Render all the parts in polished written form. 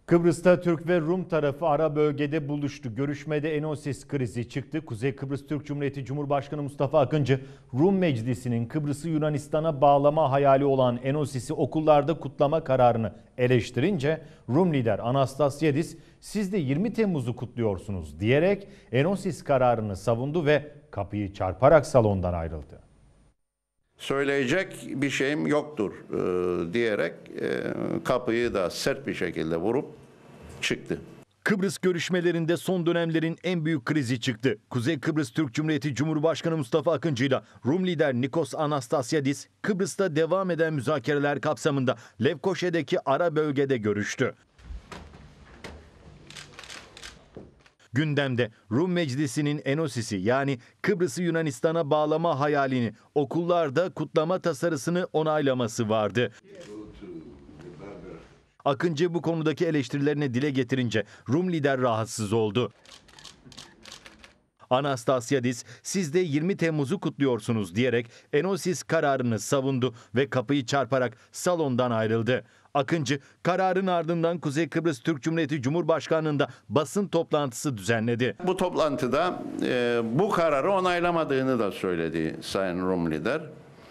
Kıbrıs'ta Türk ve Rum tarafı ara bölgede buluştu. Görüşmede Enosis krizi çıktı. Kuzey Kıbrıs Türk Cumhuriyeti Cumhurbaşkanı Mustafa Akıncı, Rum Meclisi'nin Kıbrıs'ı Yunanistan'a bağlama hayali olan Enosis'i okullarda kutlama kararını eleştirince Rum lider Anastasiadis, "Siz de 20 Temmuz'u kutluyorsunuz" diyerek Enosis kararını savundu ve kapıyı çarparak salondan ayrıldı. Söyleyecek bir şeyim yoktur diyerek kapıyı da sert bir şekilde vurup çıktı. Kıbrıs görüşmelerinde son dönemlerin en büyük krizi çıktı. Kuzey Kıbrıs Türk Cumhuriyeti Cumhurbaşkanı Mustafa Akıncı ile Rum lider Nikos Anastasiadis, Kıbrıs'ta devam eden müzakereler kapsamında Lefkoşa'daki ara bölgede görüştü. Gündemde Rum Meclisi'nin Enosis'i, yani Kıbrıs'ı Yunanistan'a bağlama hayalini, okullarda kutlama tasarısını onaylaması vardı. Akıncı bu konudaki eleştirilerini dile getirince Rum lider rahatsız oldu. Anastasiadis, "Siz de 20 Temmuz'u kutluyorsunuz" diyerek Enosis kararını savundu ve kapıyı çarparak salondan ayrıldı. Akıncı, kararın ardından Kuzey Kıbrıs Türk Cumhuriyeti Cumhurbaşkanlığı'nda basın toplantısı düzenledi. Bu toplantıda bu kararı onaylamadığını da söyledi Sayın Rum lider.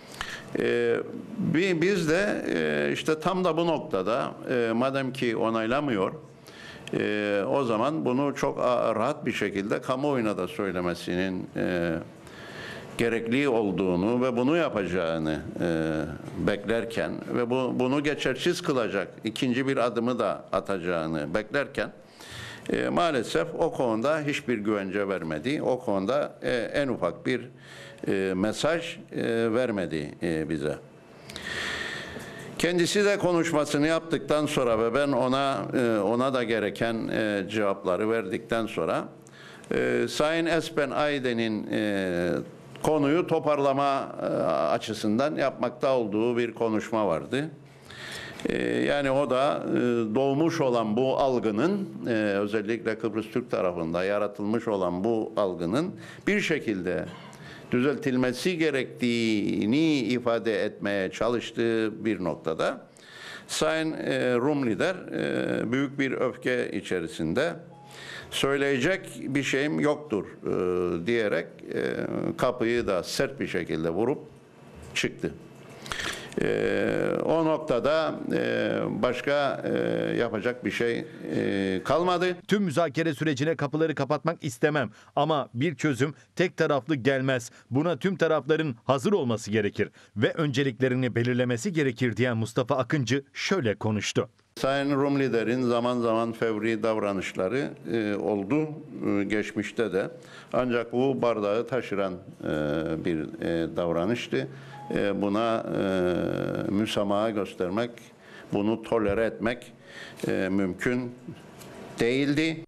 Biz de işte tam da bu noktada madem ki onaylamıyor, o zaman bunu çok rahat bir şekilde kamuoyuna da söylemesinin gerekli olduğunu ve bunu yapacağını beklerken ve bunu geçersiz kılacak ikinci bir adımı da atacağını beklerken maalesef o konuda hiçbir güvence vermedi. O konuda en ufak bir mesaj vermedi bize. Kendisi de konuşmasını yaptıktan sonra ve ben ona da gereken cevapları verdikten sonra Sayın Espen Ayden'in konuyu toparlama açısından yapmakta olduğu bir konuşma vardı. Yani o da doğmuş olan bu algının, özellikle Kıbrıs Türk tarafında yaratılmış olan bu algının bir şekilde düzeltilmesi gerektiğini ifade etmeye çalıştığı bir noktada Sayın Rum lider büyük bir öfke içerisinde "Söyleyecek bir şeyim yoktur" diyerek kapıyı da sert bir şekilde vurup çıktı. O noktada başka yapacak bir şey kalmadı. "Tüm müzakere sürecine kapıları kapatmak istemem ama bir çözüm tek taraflı gelmez. Buna tüm tarafların hazır olması gerekir ve önceliklerini belirlemesi gerekir" diyen Mustafa Akıncı şöyle konuştu. Sayın Rum liderin zaman zaman fevri davranışları oldu geçmişte de. Ancak bu bardağı taşıran bir davranıştı. Buna müsamaha göstermek, bunu tolere etmek mümkün değildi.